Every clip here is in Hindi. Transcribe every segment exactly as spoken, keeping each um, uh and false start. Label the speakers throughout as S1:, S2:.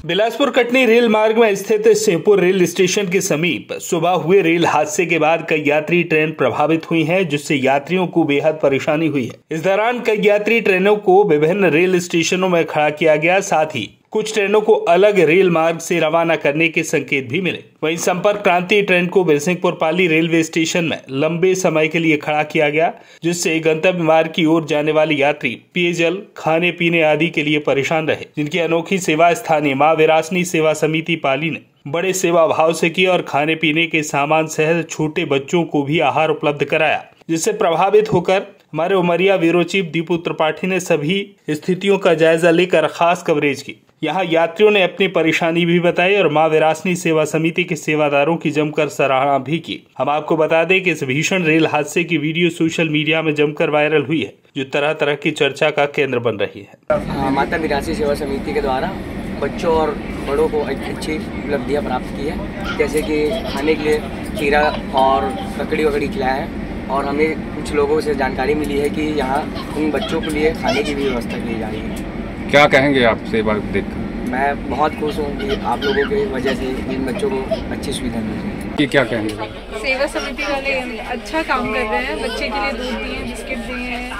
S1: बिलासपुर कटनी रेल मार्ग में स्थित सिंहपुर रेल स्टेशन के समीप सुबह हुए रेल हादसे के बाद कई यात्री ट्रेन प्रभावित हुई हैं, जिससे यात्रियों को बेहद परेशानी हुई है। इस दौरान कई यात्री ट्रेनों को विभिन्न रेल स्टेशनों में खड़ा किया गया, साथ ही कुछ ट्रेनों को अलग रेल मार्ग से रवाना करने के संकेत भी मिले। वहीं संपर्क क्रांति ट्रेन को बिरसिंहपुर पाली रेलवे स्टेशन में लंबे समय के लिए खड़ा किया गया, जिससे गंतव्य मार्ग की ओर जाने वाले यात्री पेयजल, खाने पीने आदि के लिए परेशान रहे, जिनकी अनोखी सेवा स्थानीय माँ विरासनी सेवा समिति पाली ने बड़े सेवा भाव से की और खाने पीने के सामान सहित छोटे बच्चों को भी आहार उपलब्ध कराया, जिससे प्रभावित होकर हमारे उमरिया ब्यूरो चीफ दीपू त्रिपाठी ने सभी स्थितियों का जायजा लेकर खास कवरेज की। यहाँ यात्रियों ने अपनी परेशानी भी बताई और माँ विरासनी सेवा समिति के सेवादारों की जमकर सराहना भी की। हम आपको बता दें कि इस भीषण रेल हादसे की वीडियो सोशल मीडिया में जमकर वायरल हुई है, जो तरह तरह की चर्चा का केंद्र बन रही है।
S2: माता विरासनी सेवा समिति के द्वारा बच्चों और बड़ों को अच्छी उपलब्धियाँ प्राप्त की है, जैसे कि खाने के लिए खीरा और ककड़ी वकड़ी खिलाया है। और हमें कुछ लोगों से जानकारी मिली है कि यहाँ उन बच्चों के लिए खाने की भी व्यवस्था की जा रही है।
S3: क्या कहेंगे आप सेवा देखकर?
S2: मैं बहुत खुश हूँ कि आप लोगों की वजह से इन बच्चों को अच्छी सुविधा मिल रही है।
S3: ये क्या कहेंगे?
S4: सेवा समिति वाले अच्छा काम कर रहे हैं, बच्चे के लिए दूध दिए, बिस्किट दिए हैं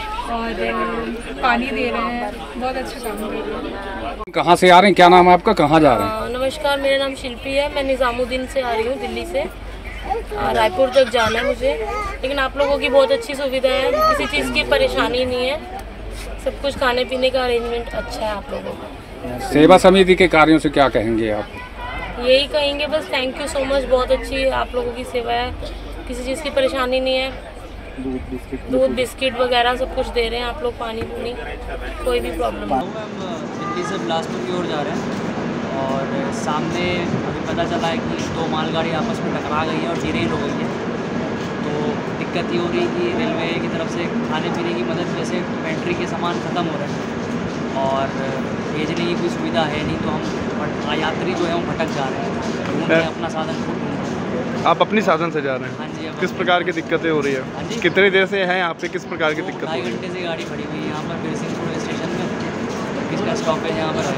S4: और पानी दे रहे हैं, बहुत अच्छा काम कर रहे हैं।
S3: कहाँ से आ रहे हैं, क्या नाम है आपका, कहाँ जा रहे हैं?
S5: नमस्कार, मेरा नाम शिल्पी है, मैं निज़ामुद्दीन से आ रही हूँ, दिल्ली से। रायपुर तक जाना है मुझे, लेकिन आप लोगों की बहुत अच्छी सुविधा है, किसी चीज़ की परेशानी नहीं है, सब कुछ खाने पीने का अरेंजमेंट अच्छा है आप लोगों का।
S3: सेवा समिति के कार्यों से क्या कहेंगे आप?
S5: यही कहेंगे बस थैंक यू सो मच, बहुत अच्छी आप लोगों की सेवा है, किसी चीज़ की परेशानी नहीं है, दूध बिस्किट वगैरह सब कुछ दे रहे हैं आप लोग, पानी पुनी कोई भी प्रॉब्लम नहीं।
S6: हम दिल्ली से बिलासपुर की ओर जा रहे हैं और सामने अभी पता चला है कि दो मालगाड़ी आपस में टकरा गई है और डिरेल हो गई है। तो दिक्कत ये हो रही है कि रेलवे की तरफ से खाने पीने की मदद, जैसे पेंट्री के सामान ख़त्म हो रहे हैं और भेजने की कोई सुविधा है नहीं, तो हम यात्री जो है वो भटक जा रहे हैं, ढूंढ रहे हैं अपना साधन खुद ढूंढ रहे हैं।
S7: आप अपनी साधन से जा रहे हैं?
S6: हाँ जी।
S7: किस प्रकार की दिक्कतें हो रही है?
S6: हाँ जी।
S7: कितनी देर से हैं यहाँ पे, किस प्रकार की दिक्कत हो
S6: ढाई
S7: रही है?
S6: घंटे से गाड़ी खड़ी हुई है यहाँ पर बिरसिंहपुर स्टेशन में, किसका स्टॉपेज यहाँ पर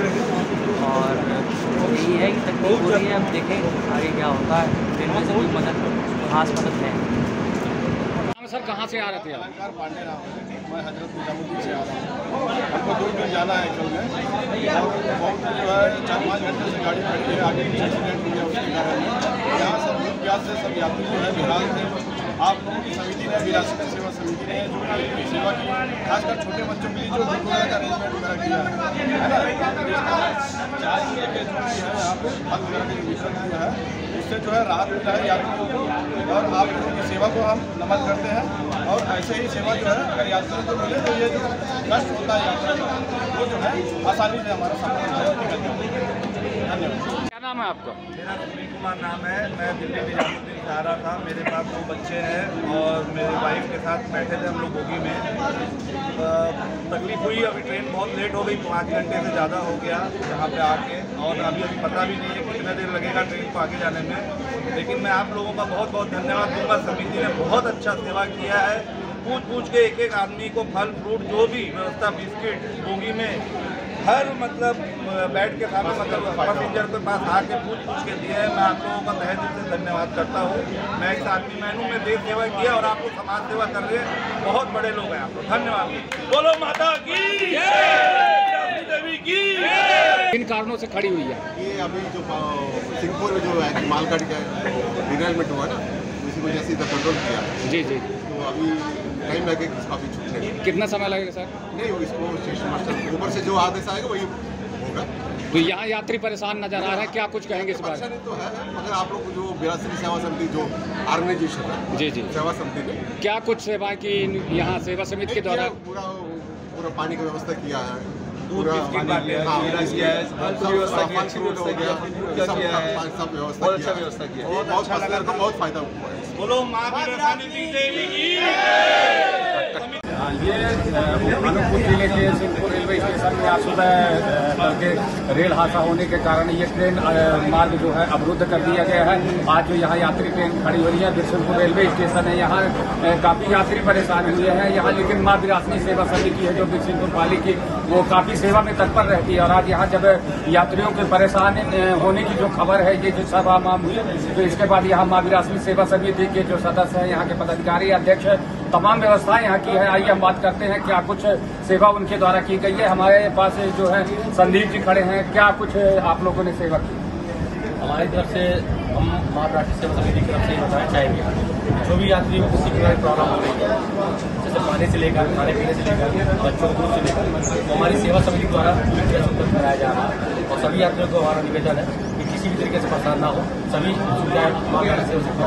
S6: और यही है कि तकलीफ हो रही है। अब देखें आगे क्या होता है, रेलवे से कोई मदद खास मदद है।
S3: सर कहाँ से आ रहे थे आप?
S8: मैं हजरत निजामुद्दीन से आ रहा हूँ। हमको दूर दूर जाना है कल में और बहुत जो है चार पाँच घंटे से गाड़ी खड़ी है, आगे पीछे एक्सीडेंट हो गया उसके कारण यहाँ सब दूर प्यास से सब यात्री जो है बिहार से आप लोगों की समिति ने, विरासती सेवा समिति ने जो की सेवा की, खासकर छोटे बच्चों के लिए जो भोजन का अरेंजमेंट वगैरह किया है ना, चाय के जो है यहाँ पे फल वगैरह के वितरण किया है, उससे जो है राहत मिला है यात्रियों को और आप लोगों की सेवा को हम नमन करते हैं। और ऐसे ही सेवा जो है अगर यात्रियों को मिले तो ये जो कष्ट होता है यात्रा का वो जो है आसानी से हमारा सामना निकल जाता है। धन्यवाद।
S3: क्या नाम है आपका?
S8: मेरा सुनील कुमार नाम है, मैं दिल्ली निजामुद्दीन से आ रहा था। मेरे पास दो बच्चे हैं और मेरे वाइफ के साथ बैठे थे हम लोग बोगी में। तकलीफ हुई, अभी ट्रेन बहुत लेट हो गई, पाँच घंटे से ज़्यादा हो गया यहाँ पे आके और अभी अभी पता भी नहीं है कितना देर लगेगा ट्रेन को आगे जाने में। लेकिन मैं आप लोगों का बहुत बहुत धन्यवाद दूंगा, समिति ने बहुत अच्छा सेवा किया है, पूछ पूछ के एक एक आदमी को फल फ्रूट जो भी व्यवस्था, बिस्किट बोगी में हर मतलब बैठ के साथ मतलब पैसेंजर के पास आके पूछ पूछ के दिया है। मैं आप लोगों का तहे दिल से धन्यवाद करता हूँ। मैं एक आदमी मैनू में देश सेवा किया और आप लोग समाज सेवा कर रहे हैं, बहुत बड़े लोग हैं आप लोग। धन्यवाद। बोलो माता की देवी की।
S3: किन कारणों से खड़ी हुई है
S9: ये? अभी जो सिंहपुर में जो है मालगाड़ी का डिरेलमेंट हुआ ना, उसी वजह से इधर कंट्रोल किया।
S3: जी जी।
S9: तो अभी टाइम लगेगा काफ़ी छूटने में।
S3: कितना समय लगेगा सर?
S9: नहीं, इसको स्टेशन मास्टर ऊपर से जो आदेश आएगा वही होगा।
S3: तो यहाँ यात्री परेशान नजर आ रहे हैं, क्या कुछ कहेंगे इस बारे में?
S9: परेशानी तो है, मगर आप लोग जो बिरासती सेवा समिति जो ऑर्गेनाइजेशन है,
S3: जी जी,
S9: सेवा समिति ने
S3: क्या कुछ सेवाएं की यहाँ सेवा समिति के द्वारा?
S9: पूरा पूरा पानी की व्यवस्था किया है,
S8: पूरा
S9: सब व्यवस्था किया है, बहुत बहुत फायदा हुआ है।
S8: बोलो माँ विरासनी देवी की।
S3: ये भागलपुर जिले के सिंहपुर रेलवे रेलवे स्टेशन में आज सुबह तड़के रेल हादसा होने के कारण ये ट्रेन मार्ग जो है अवरुद्ध कर दिया गया है। आज जो यहाँ यात्री ट्रेन खड़ी हो रही है, बिरसिंहपुर रेलवे स्टेशन है, यहाँ काफ़ी यात्री परेशान हुए हैं यहाँ। लेकिन माँ विरासनी सेवा समिति है जो बिरसिंहपुर पाली की, वो काफ़ी सेवा में तत्पर रहती है। और आज यहाँ जब यात्रियों के परेशान होने की जो खबर है, ये जो सभा माम हुई, तो इसके बाद यहाँ माँ विरासनी सेवा समिति के जो सदस्य हैं, यहाँ के पदाधिकारी, अध्यक्ष, तमाम व्यवस्थाएं यहाँ की है। आइए हम बात करते हैं क्या कुछ सेवा उनके द्वारा की गई है। हमारे पास जो है संदीप जी खड़े हैं, क्या कुछ आप लोगों ने सेवा की?
S10: हमारी तरफ से हम माँ विरासनी सेवा समिति की तरफ से बताना चाहेंगे, जो भी यात्रियों को किसी प्रकार की प्रॉब्लम हो रही है, जैसे पानी से लेकर खाने पीने से लेकर बच्चों को दूध से लेकर, तो हमारी सेवा समिति द्वारा उपलब्ध कराया जा रहा है। और सभी यात्रियों को हमारा निवेदन है कि किसी भी तरीके से परेशान ना हो, सभी सुविधाएं माँ विरासनी सेवा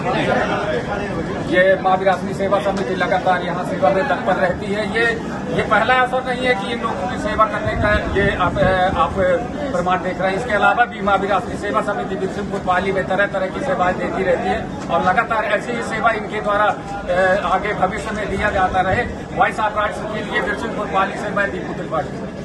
S3: ये माँ विरासनी सेवा समिति लगातार यहाँ सेवा में तत्पर रहती है। ये ये पहला अवसर नहीं है कि इन लोगों की सेवा करने का ये आप, आप प्रमाण देख रहे हैं। इसके अलावा भी माँ विरासनी सेवा समिति बिरसिंहपुर पाली में तरह तरह की सेवाएं देती रहती है और लगातार ऐसी ही सेवा इनके द्वारा आगे भविष्य में दिया जाता रहे। वॉइस ऑफ राइट्स के लिए बिरसिंहपुर पाली से मैं दीपू त्रिपाठी।